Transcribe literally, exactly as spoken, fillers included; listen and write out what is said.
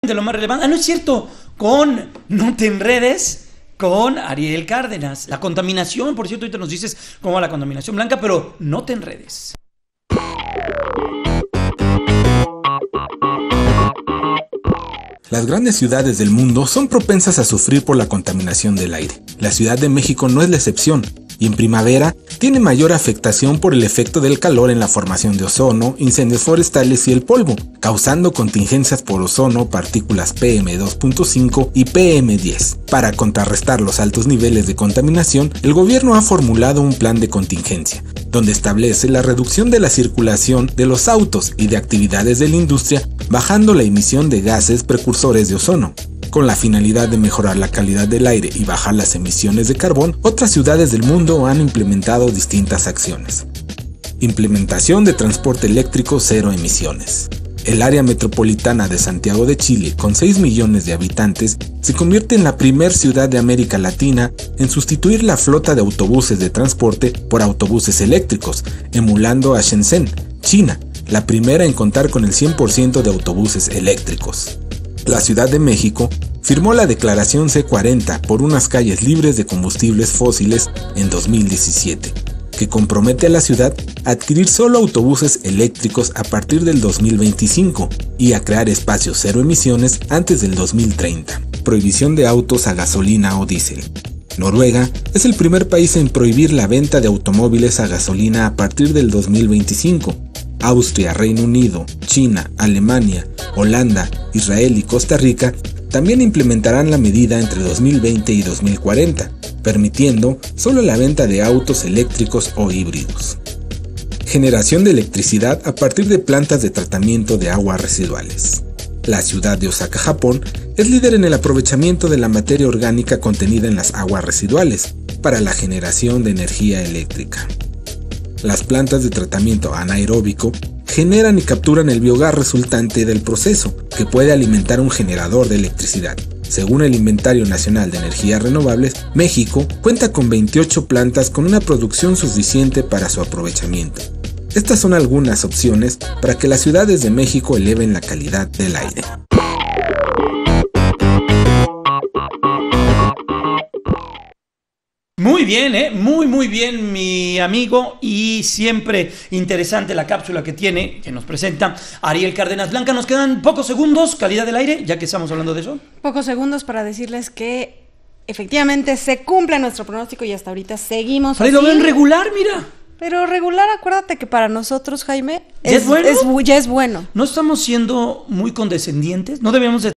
de lo más relevante. Ah, no es cierto, con No te enredes, con Ariel Cárdenas. La contaminación, por cierto, ahorita nos dices cómo va la contaminación, Blanca, pero no te enredes. Las grandes ciudades del mundo son propensas a sufrir por la contaminación del aire. La Ciudad de México no es la excepción, y en primavera tiene mayor afectación por el efecto del calor en la formación de ozono, incendios forestales y el polvo, causando contingencias por ozono, partículas P M dos punto cinco y P M diez. Para contrarrestar los altos niveles de contaminación, el gobierno ha formulado un plan de contingencia, donde establece la reducción de la circulación de los autos y de actividades de la industria, bajando la emisión de gases precursores de ozono. Con la finalidad de mejorar la calidad del aire y bajar las emisiones de carbón, otras ciudades del mundo han implementado distintas acciones. Implementación de transporte eléctrico cero emisiones. El área metropolitana de Santiago de Chile, con seis millones de habitantes, se convierte en la primer ciudad de América Latina en sustituir la flota de autobuses de transporte por autobuses eléctricos, emulando a Shenzhen, China, la primera en contar con el cien por ciento de autobuses eléctricos. La Ciudad de México firmó la Declaración C cuarenta por unas calles libres de combustibles fósiles en dos mil diecisiete, que compromete a la ciudad a adquirir solo autobuses eléctricos a partir del dos mil veinticinco y a crear espacios cero emisiones antes del dos mil treinta. Prohibición de autos a gasolina o diésel. Noruega es el primer país en prohibir la venta de automóviles a gasolina a partir del dos mil veinticinco. Austria, Reino Unido, China, Alemania, Holanda, Israel y Costa Rica también implementarán la medida entre dos mil veinte y dos mil cuarenta, permitiendo solo la venta de autos eléctricos o híbridos. Generación de electricidad a partir de plantas de tratamiento de aguas residuales. La ciudad de Osaka, Japón, es líder en el aprovechamiento de la materia orgánica contenida en las aguas residuales para la generación de energía eléctrica. Las plantas de tratamiento anaeróbico generan y capturan el biogás resultante del proceso, que puede alimentar un generador de electricidad. Según el Inventario Nacional de Energías Renovables, México cuenta con veintiocho plantas con una producción suficiente para su aprovechamiento. Estas son algunas opciones para que las ciudades de México eleven la calidad del aire. Muy bien, ¿eh? Muy, muy bien, mi amigo, y siempre interesante la cápsula que tiene, que nos presenta Ariel Cárdenas. Blanca, nos quedan pocos segundos, calidad del aire, ya que estamos hablando de eso. Pocos segundos para decirles que efectivamente se cumple nuestro pronóstico y hasta ahorita seguimos Ahí así. lo ven regular, mira. Pero regular, acuérdate que para nosotros, Jaime, ¿Ya es, es bueno? Es, ya es bueno. ¿No estamos siendo muy condescendientes? ¿No debíamos de